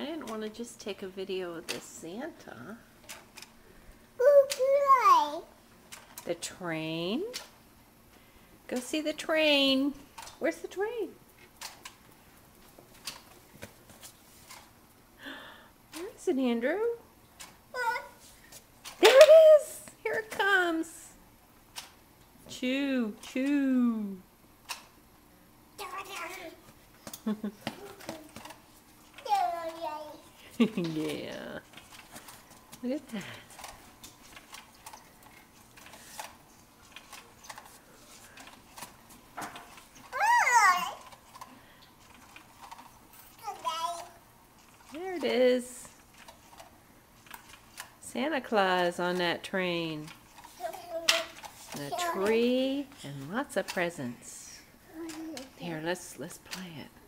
I didn't want to just take a video of this Santa. The train. Go see the train. Where's the train? Where is it, Andrew? There it is. Here it comes. Choo, choo. Yeah. Look at that. There it is. Santa Claus on that train. And a tree and lots of presents. Here, let's play it.